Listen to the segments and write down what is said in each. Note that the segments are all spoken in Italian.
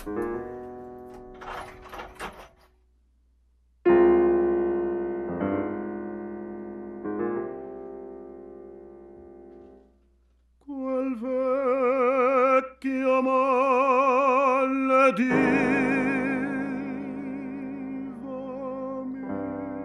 Quel vecchio malediva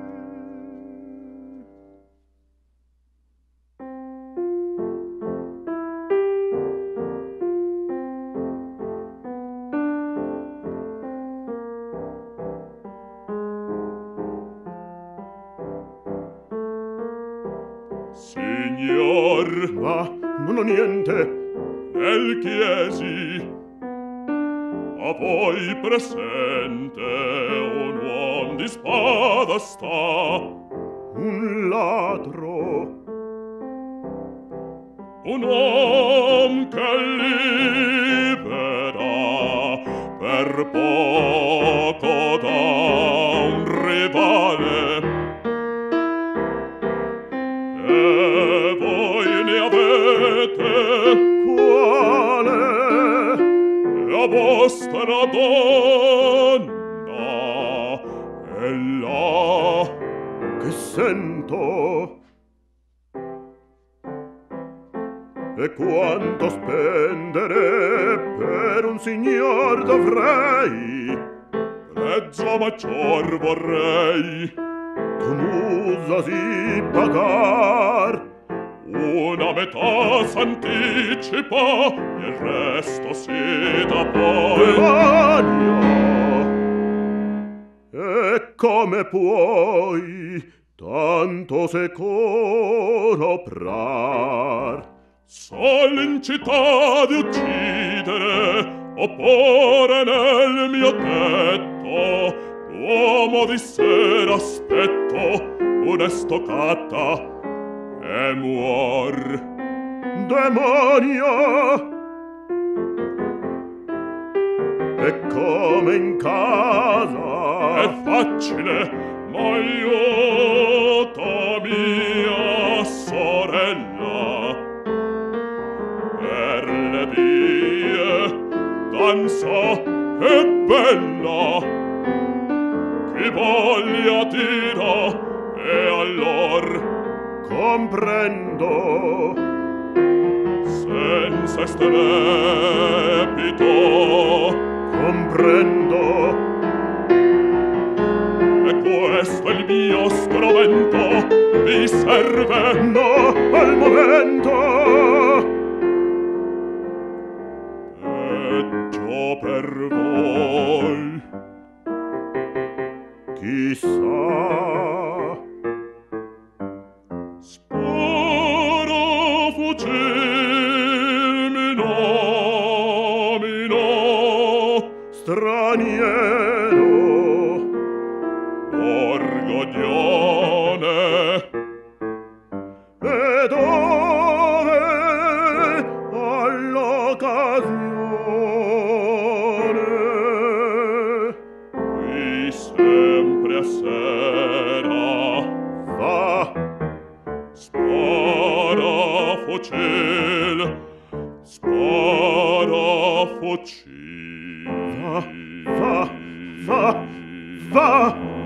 Signor, ma non ho niente. El chiesi, a voi presente un uom di spada sta, un ladro, un uom che libera per poco da un rivale. E voi ne avete quale? La vostra donna è là che sento. E quanto spendere per un signor dovrei? Prezzo maggior vorrei. Musasi pagar, una metà s'anticipa, il resto si dà poi. Demonio! E come puoi tanto secoro prar? Sol in città di uccidere, oppure nel mio tetto, l'uomo di sera aspetto, un'estoccata e muor. Demonio! E come in casa? È facile, ma aiuta mia sorella. Per le vie danza e bella, chi voglia tira, e allor comprendo senza strepito, comprendo. E questo è il mio strumento, vi serve? No, al momento. Peggio per voi, chissà. Sparo fucil mi nomino straniero, orgoglione. E dove all'occasione? Qui sempre a sera va. Spara fucil, spara fucil. Va, va, va, va.